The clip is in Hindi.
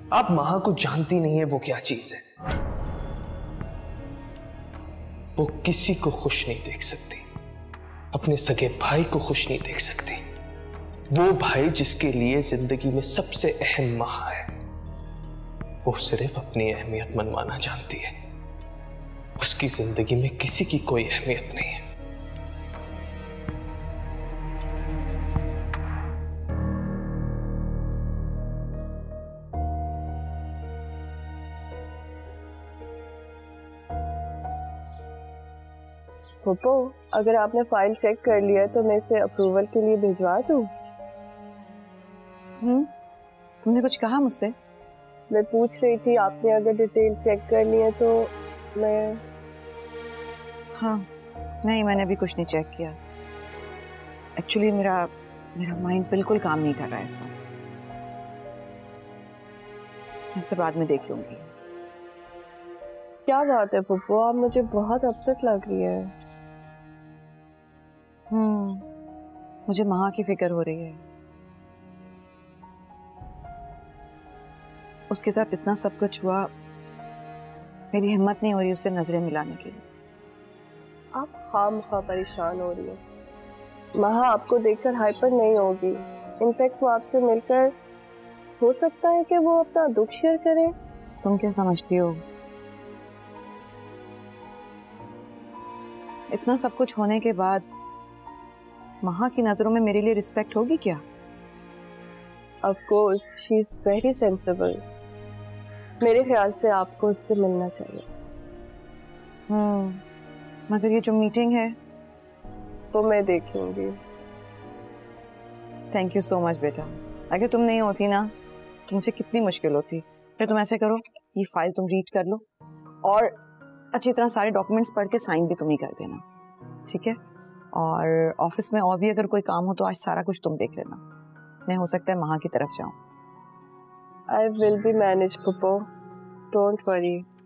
आप महा को जानती नहीं है वो क्या चीज है। वो किसी को खुश नहीं देख सकती, अपने सगे भाई को खुश नहीं देख सकती। वो भाई जिसके लिए जिंदगी में सबसे अहम महा है, वो सिर्फ अपनी अहमियत मनवाना जानती है। उसकी जिंदगी में किसी की कोई अहमियत नहीं है। फूफो, अगर आपने फाइल चेक कर लिया है तो मैं इसे अप्रूवल के लिए भिजवा दूं? तुमने कुछ कहा मुझसे? मैं पूछ रही थी, आपने अगर डिटेल चेक कर ली है तो मैं। हाँ, नहीं मैंने अभी कुछ नहीं चेक किया। एक्चुअली मेरा माइंड बिल्कुल काम नहीं कर रहा है इस वक्त। इसे बाद में देख लूंगी। क्या बात है फूफो, आप मुझे बहुत अपसेट लग रही है। मुझे महा की फिक्र हो रही है। उसके साथ इतना सब कुछ हुआ, मेरी हिम्मत नहीं हो रही उससे नजरें मिलाने की। आप खामखा परेशान हो रही है। महा आपको देखकर हाइपर नहीं होगी। इनफैक्ट वो आपसे मिलकर हो सकता है कि वो अपना दुख शेयर करे। तुम क्या समझती हो? इतना सब कुछ होने के बाद महा की नजरों में मेरे लिए रिस्पेक्ट होगी क्या? Of course, she is very sensible. मेरे ख्याल से आपको उससे मिलना चाहिए। मगर ये जो मीटिंग है वो मैं देख लूंगी। थैंक यू सो मच बेटा। अगर तुम नहीं होती ना तो मुझे कितनी मुश्किल होती। फिर तुम ऐसे करो, ये फाइल तुम रीड कर लो और अच्छी तरह सारे डॉक्यूमेंट्स पढ़ के साइन भी तुम ही कर देना, ठीक है? और ऑफिस में और भी अगर कोई काम हो तो आज सारा कुछ तुम देख लेना। मैं हो सकता है महा की तरफ जाऊं। I will be managed, Popo. Don't worry.